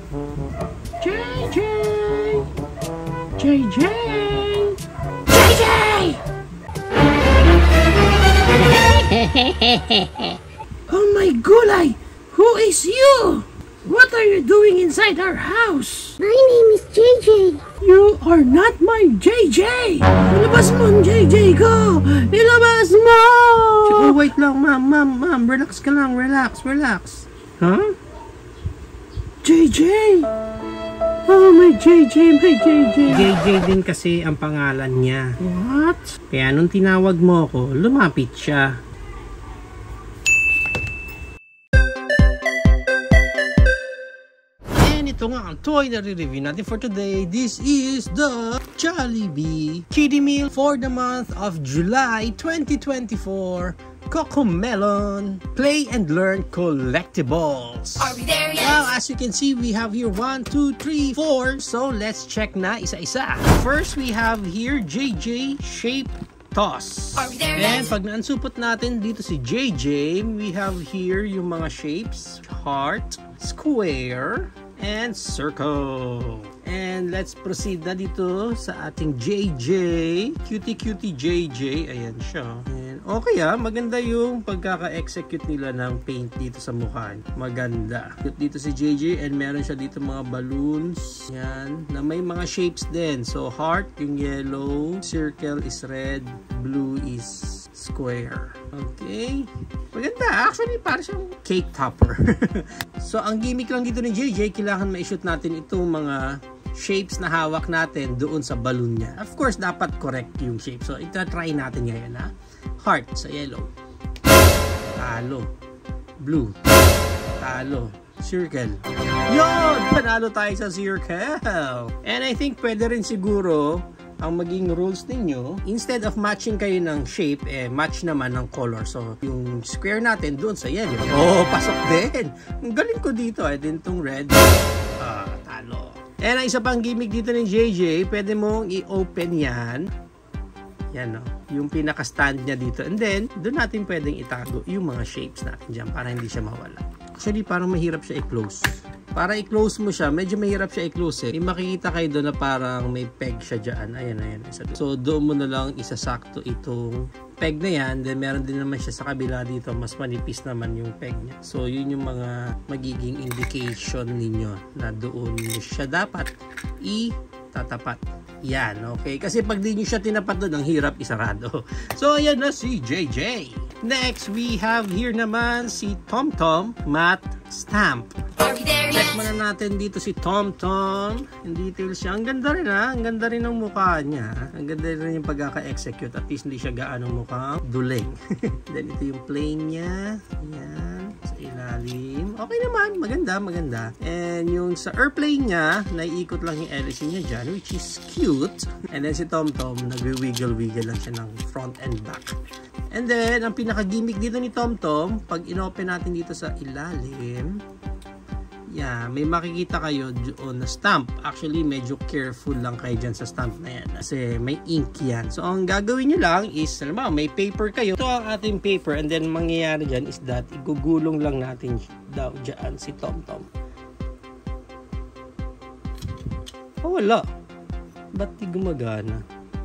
JJ! JJ! JJ! Oh my gulay! Who is you? What are you doing inside our house? My name is JJ. You are not my JJ! Ilabas mo ang JJ ko! Ilabas mo! Oh, wait lang, ma'am. Relax ka lang. Relax. Huh? JJ! Oh, my JJ. JJ din kasi ang pangalan niya. What? Kaya nung tinawag mo ako, lumapit siya. Ito nga ang toy na re-review natin for today. This is the Jollibee Kiddie Meal for the month of July 2024. Cocomelon Play and Learn Collectibles. Are we there yet? Well, as you can see, we have here 1, 2, 3, 4. So let's check na isa-isa. First, we have here JJ Shape Toss. Are we there yet? And pag naansupot natin dito si JJ, we have here yung mga shapes. Heart, square, and circle. And let's proceed na dito sa ating JJ. Cutie JJ. Ayan siya. And okay maganda yung pagkaka-execute nila ng paint dito sa mukha. Maganda. Dito si JJ and meron siya dito mga balloons. Yan. Na may mga shapes din. So heart yung yellow. Circle is red. Blue is square. Okay. Maganda. Actually, para siyang cake topper. So, ang gimmick lang dito ni JJ, kailangan ma-shoot natin itong mga shapes na hawak natin doon sa balloon niya. Of course, dapat correct yung shape. So, ita-try natin ngayon, ha? Heart sa yellow. Talo. Blue. Talo. Circle. Yun! Panalo tayo sa circle. And I think pwede rin siguro ang maging rules ninyo, instead of matching kayo ng shape, match naman ng color. So, yung square natin doon sa yellow. Oh, pasok din. Ang galing ko dito. Din tong red. Talo. And ang isa pang gimmick dito ng JJ, pwede mong i-open yan. Yan, yung pinaka-stand niya dito. And then, doon natin pwedeng itago yung mga shapes natin dyan para hindi siya mawala. Actually, parang mahirap siya i-close. Para i-close mo siya, medyo mahirap siya i-close May makikita kayo doon na parang may peg siya dyan. Ayan. So, doon mo na lang isasakto itong peg na yan. Then, meron din naman siya sa kabila dito. Mas manipis naman yung peg niya. So, yun yung mga magiging indication ninyo na doon siya dapat itatapat. Yan, okay? Kasi pag di nyo siya tinapat doon, ang hirap isarado. So, ayan na si JJ. Next, we have here naman si TomTom Matte Stamp. Check muna natin dito si TomTom. In details siya. Ang ganda rin Ang ganda rin ng mukha niya. Ang ganda rin yung pagkaka-execute. At least hindi siya gaanong mukhang duling. Then ito yung plane niya. Ayan. Sa ilalim. Okay naman. Maganda. And yung sa airplane niya, naiikot lang yung LC niya dyan, which is cute. And then si TomTom, nag-wiggle-wiggle lang siya ng front and back. And then, ang pinaka-gimmick dito ni TomTom, pag in-open natin dito sa ilalim, may makikita kayo doon na stamp. Actually, medyo careful lang kayo dyan sa stamp na yan. Kasi may ink yan. So, ang gagawin nyo lang is, may paper kayo. Ito ang ating paper. And then, mangyayari dyan is that, igugulong lang natin daw dyan si TomTom. Oh, wala. Ba't di gumagana?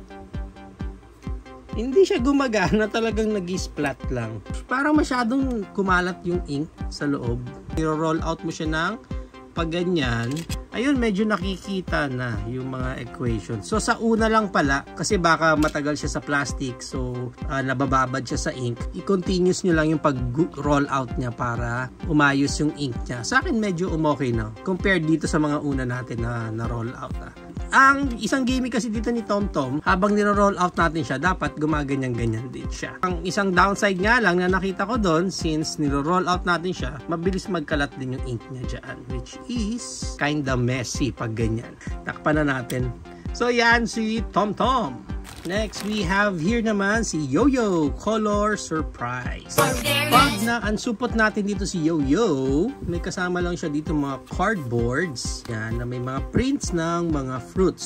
Hindi siya gumagana. Talagang nag-splat lang. Parang masyadong kumalat yung ink sa loob. I-roll out mo siya ng pag ganyan. Ayun, medyo nakikita na yung mga equations. So, sa una lang pala, kasi baka matagal siya sa plastic, so nabababad siya sa ink, i-continuous nyo lang yung pag-roll out niya para umayos yung ink niya. Sa akin, medyo umokay na. Compared dito sa mga una natin na roll out. Ang isang gimmick kasi dito ni TomTom, habang niro-roll out natin siya, dapat gumaganyan-ganyan din siya. Ang isang downside nga lang na nakita ko doon, since niro-roll out natin siya, mabilis magkalat din yung ink niya dyan, which is kinda messy pag ganyan. Takpan na natin. So yan si TomTom. Next, we have here naman si Yoyo Color Surprise. Pag na-unsupot natin dito si Yoyo, may kasama lang siya dito mga cardboards. Yan, na may mga prints ng mga fruits.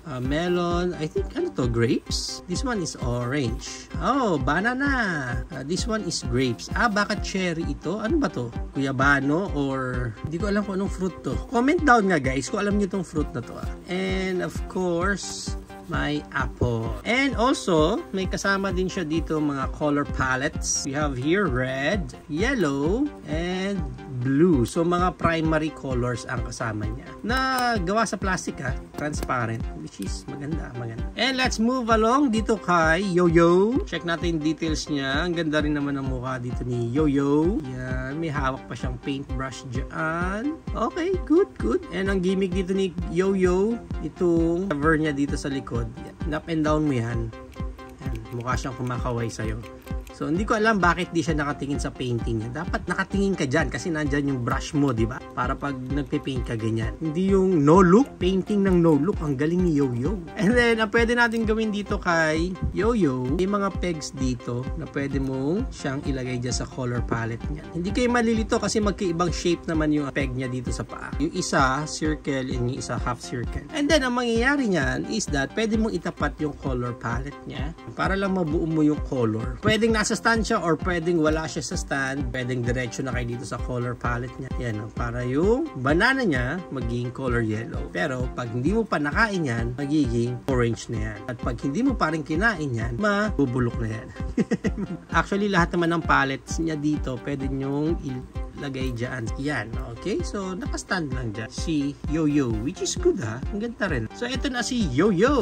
melon. I think, ano to? Grapes? This one is orange. Oh, banana. This one is grapes. Baka cherry ito. Ano ba to? Guyabano or... Hindi ko alam kung anong fruit to. Comment down nga guys kung alam nyo tong fruit na to. And of course, may apple. And also, may kasama din siya dito mga color palettes. We have here red, yellow, and blue. So, mga primary colors ang kasama niya. Na gawa sa plastic transparent. Which is maganda. And let's move along dito kay Yo-Yo. Check natin details niya. Ang ganda rin naman ng mukha dito ni Yo-Yo. Yan. May hawak pa siyang paintbrush dyan. Okay, good. And ang gimmick dito ni Yo-Yo, itong cover niya dito sa likod. Yan. Up and down mo yan. Mukha siyang kumakaway sa'yo. So, hindi ko alam bakit di siya nakatingin sa painting niya. Dapat nakatingin ka dyan kasi nandyan yung brush mo, di ba? Para pag nagpe-paint ka ganyan. Hindi yung no look. Painting ng no look. Ang galing ni Yo-Yo. And then, ang pwede natin gawin dito kay Yo-Yo, may mga pegs dito na pwede mong siyang ilagay dyan sa color palette niya. Hindi kayo malilito kasi magkaibang shape naman yung peg niya dito sa paa. Yung isa, circle, and yung isa, half circle. And then, ang mangyayari niyan is that pwede mong itapat yung color palette niya para lang mabuo mo yung color. Pwedeng nasa stand siya or pwedeng wala siya sa stand. Pwedeng diretso na kayo dito sa color palette niya. Yan, para yung banana niya magiging color yellow. Pero pag hindi mo pa nakain yan, magiging orange na yan. At pag hindi mo pa rin kinain yan, mabubulok na yan. Actually, lahat naman ng palettes niya dito, pwede nyong lagay dyan. Yan, okay? So, nakastand lang dyan. Si Yo-Yo, which is good Ang ganda rin. So, ito na si Yo-Yo.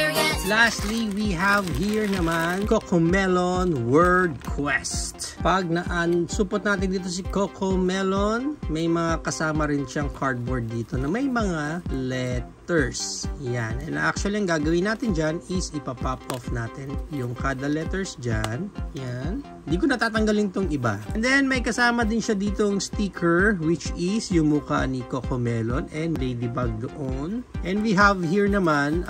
Lastly, we have here naman Cocomelon Word Quest. Pag support natin dito si Cocomelon, may mga kasama rin siyang cardboard dito na may mga letters. Yan. And actually, ang gagawin natin dyan is ipapop off natin yung kada letters dyan. Yan. Hindi ko natatanggalin tong iba. And then, may kasama din siya ditong sticker, which is yung mukha ni Cocomelon and ladybug doon. And we have here naman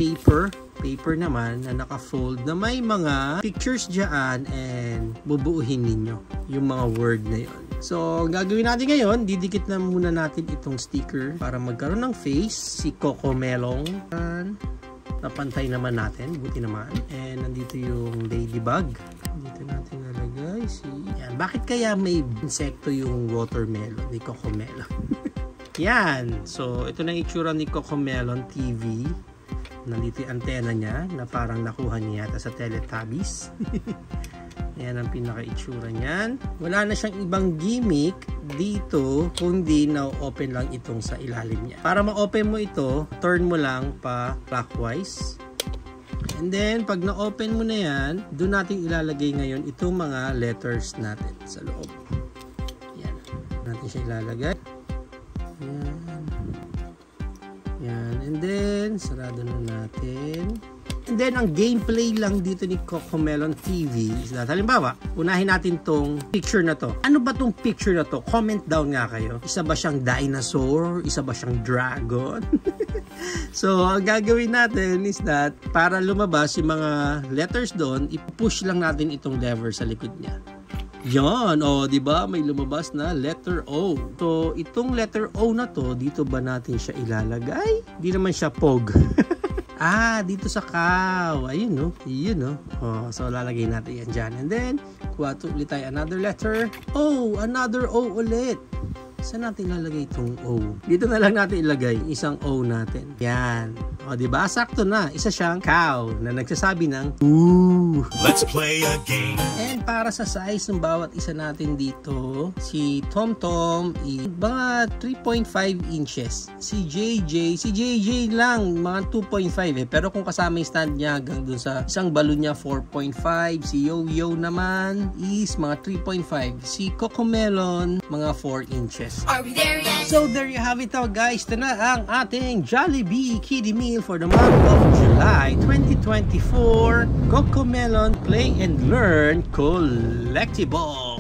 paper naman na naka-fold na may mga pictures dyan and bubuuhin ninyo yung mga word na yun. So, ang gagawin natin ngayon, didikit na muna natin itong sticker para magkaroon ng face si Cocomelon. Napantay naman natin, buti naman. And nandito yung ladybug. Dito natin nalagay yan. Bakit kaya may insekto yung watermelon ni Cocomelon? Yan. So, ito na itsura ni Cocomelon TV. Nandito yung antena niya na parang nakuha niya yata sa Teletubbies. Yan ang pinaka-itsura niyan. Wala na siyang ibang gimmick dito kundi na-open lang itong sa ilalim niya. Para ma-open mo ito, turn mo lang pa clockwise. And then, pag na-open mo na yan, doon natin ilalagay ngayon itong mga letters natin sa loob. Yan. Natin siya ilalagay. Yan. Yan. And then, sarado na natin. And then, ang gameplay lang dito ni Cocomelon TV is that, halimbawa, unahin natin tong picture na to. Ano ba tong picture na to? Comment down nga kayo. Isa ba siyang dinosaur? Isa ba siyang dragon? So, ang gagawin natin is that, para lumabas yung mga letters doon, i-push lang natin itong lever sa likod niya. Yan, di ba? May lumabas na letter O. So, itong letter O na to, dito ba natin siya ilalagay? Di naman siya POG. Dito sa cow. Ayun, no? Yun, no? So, lalagay natin yan dyan. And then, kuha ulit tayo another letter. Another O ulit. Saan natin lalagay itong O? Dito na lang natin ilagay isang O natin. Yan. Diba? Sakto na. Isa siyang cow na nagsasabi ng ooh. Let's play a game. And para sa size ng bawat isa natin dito, si TomTom mga 3.5 inches. Si JJ lang mga 2.5 Pero kung kasama yung stand niya hanggang dun sa isang balon niya 4.5. Si Yo-Yo naman is mga 3.5. Si Cocomelon mga 4 inches. Are we there yet? So there you have it guys. Ito na ang ating Jollibee Kiddie Meal for the month of July 2024. Cocomelon Play and Learn Collectible.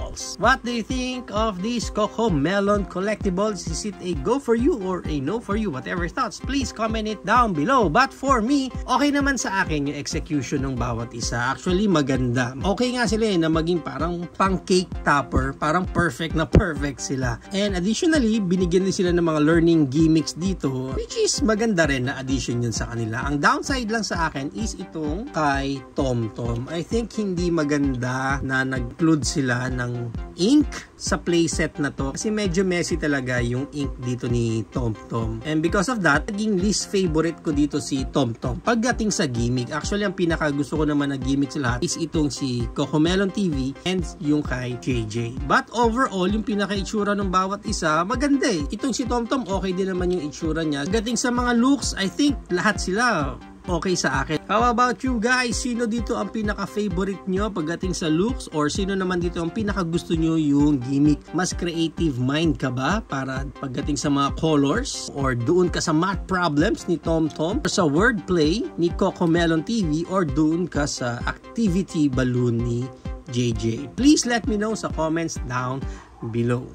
Collectibles. What do you think of these CoComelon Collectibles? Is it a go for you or a no for you? Whatever thoughts, please comment it down below. But for me, okay naman sa akin yung execution ng bawat isa. Actually, maganda. Okay nga sila na maging parang pang-cake topper. Parang perfect na perfect sila. And additionally, binigyan din sila ng mga learning gimmicks dito, which is maganda rin na addition yun sa kanila. Ang downside lang sa akin is itong kay TomTom. I think hindi maganda na nag-include sila ng ink sa playset na to kasi medyo messy talaga yung ink dito ni TomTom. And because of that, naging least favorite ko dito si TomTom. Pagdating sa gimmick, actually ang pinaka gusto ko naman na gimmick sa lahat is itong si CoComelon TV and yung kay JJ. But overall, yung pinaka itsura ng bawat isa, maganda eh. Itong si TomTom, okay din naman yung itsura niya. Pagdating sa mga looks, I think lahat sila okay sa akin. How about you guys? Sino dito ang pinaka-favorite nyo pagdating sa looks? Or sino naman dito ang pinaka-gusto nyo yung gimmick? Mas creative mind ka ba para pagdating sa mga colors? Or doon ka sa math problems ni TomTom? Or sa wordplay ni CoComelon TV? Or doon ka sa activity balloon ni JJ? Please let me know sa comments down below.